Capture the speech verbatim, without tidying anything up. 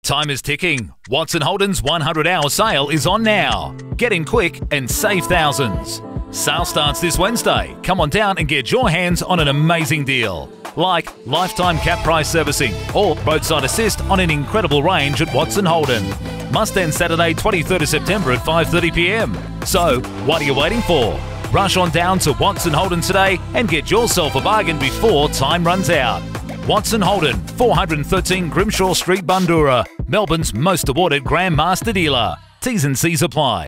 Time is ticking. Watson Holden's one hundred hour sale is on now. Get in quick and save thousands. Sale starts this Wednesday. Come on down and get your hands on an amazing deal. Like lifetime cap price servicing or roadside assist on an incredible range at Watson Holden. Must end Saturday twenty-third of September at five thirty p m. So, what are you waiting for? Rush on down to Watson Holden today and get yourself a bargain before time runs out. Watson Holden, four thirteen Grimshaw Street, Bundoora, Melbourne's most awarded Grandmaster dealer. T's and C's apply.